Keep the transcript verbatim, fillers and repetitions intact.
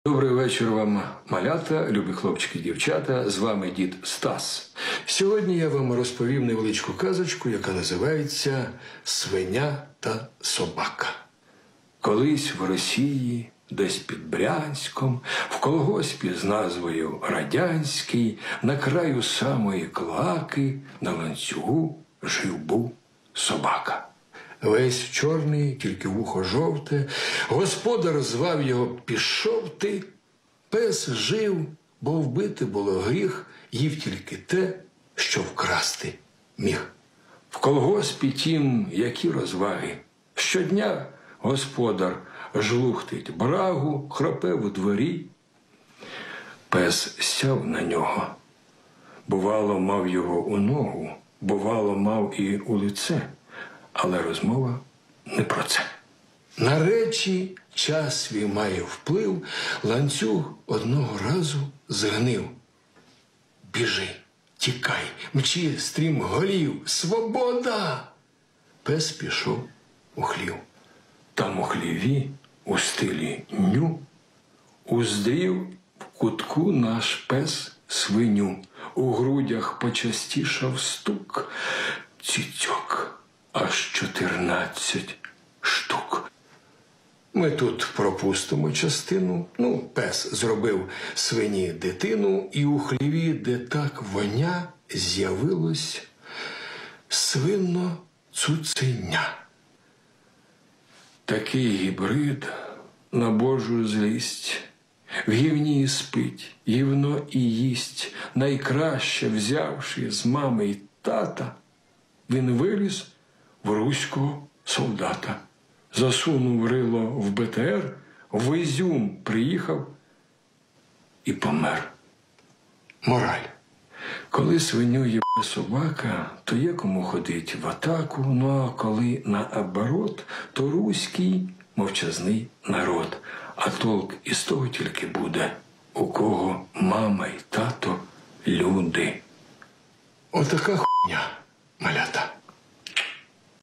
Добрий вечір вам, малята, любі хлопчики і дівчата, з вами дід Стас. Сьогодні я вам розповім невеличку казочку, яка називається «Свиня та собака». Колись в Росії, десь під Брянськом, в колгоспі з назвою Радянський, на краю самої клаки, на ланцюгу жив-був собака. Весь чорний, тільки вухо жовте, господар звав його «Пішов ти». Пес жив, бо вбити було гріх, їв тільки те, що вкрасти міг. В колгоспі тім, які розваги. Щодня господар жлухтить брагу, хропе у дворі. Пес сяв на нього. Бувало, мав його у ногу, бувало, мав і у лице. Але розмова не про це. На речі час свій має вплив, ланцюг одного разу згнив. Біжи, тікай, мчи, стрім голів, свобода! Пес пішов у хлів. Там у хліві, у стилі ню, уздрів в кутку наш пес свиню. У грудях почастішав стук, цицьок. Аж чотирнадцять штук. Ми тут пропустимо частину. Ну, пес зробив свині дитину, і у хліві, де так воня, з'явилось свинно цуценя. Такий гібрид на Божу злість. В гівні спить, гівно і їсть. Найкраще взявши з мами й тата, він виліз в руського солдата. Засунув рило в Б Т Р, в Ізюм приїхав і помер. Мораль. Коли свиню їбе собака, то є кому ходить в атаку, ну а коли наоборот, то руський мовчазний народ. А толк із того тільки буде, у кого мама й тато люди. Отака хуйня, малята.